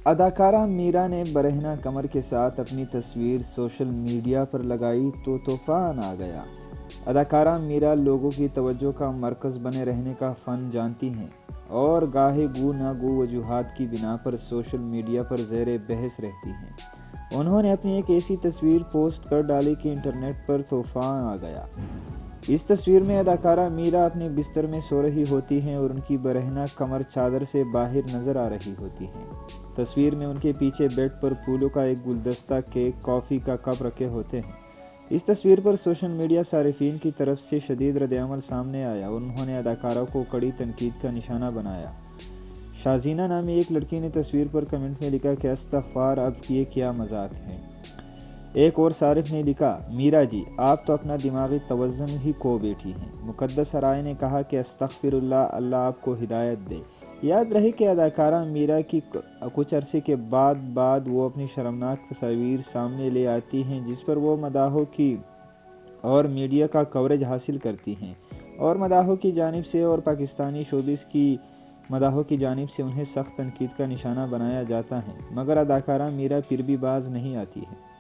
اداکارہ میرا نے برہنہ کمر کے ساتھ اپنی تصویر سوشل میڈیا پر لگائی تو طوفان آ گیا۔ اداکارہ میرا لوگوں کی توجہ کا مرکز بنے رہنے کا فن جانتی ہیں اور گاہے گو نہ گو وجوہات کی بنا پر سوشل میڈیا پر زیر بحث رہتی ہیں۔ انہوں نے اپنی ایک ایسی تصویر پوسٹ کر ڈالی کہ انٹرنیٹ پر طوفان آ گیا۔ اس تصویر میں اداکارہ میرا اپنے بستر میں سو رہی ہوتی ہیں اور ان کی برہنہ کمر چادر سے باہر نظر آ رہی ہوتی ہیں۔ تصویر میں ان کے پیچھے بیڈ پر پھولوں کا ایک گلدستہ، کیک، کافی کا کپ رکھے ہوتے ہیں۔ اس تصویر پر سوشل میڈیا صارفین کی طرف سے شدید ردعمل سامنے آیا اور انہوں نے اداکارہ کو کڑی تنقید کا نشانہ بنایا۔ شازینہ نامی ایک لڑکی نے تصویر پر کمنٹ میں لکھا کہ استغفار، اب یہ کیا مذاق ہے۔ ایک اور صارف نے لکھا، میرا جی آپ تو اپنا دماغی توازن ہی کھو بیٹھی ہیں۔ مقدس رائے نے کہا کہ استغفر اللہ، اللہ آپ کو ہدایت دے۔ یاد رہے کہ اداکارہ میرا کی کچھ عرصے کے بعد وہ اپنی شرمناک تصاویر سامنے لے آتی ہیں جس پر وہ مداحوں کی اور میڈیا کا کوریج حاصل کرتی ہیں اور مداحوں کی جانب سے اور پاکستانی شوبز کی مداحوں کی جانب سے انہیں سخت تنقید کا نشانہ بنایا جاتا ہے، مگر اداکارہ میرا پھر بھی باز نہیں آتی ہے۔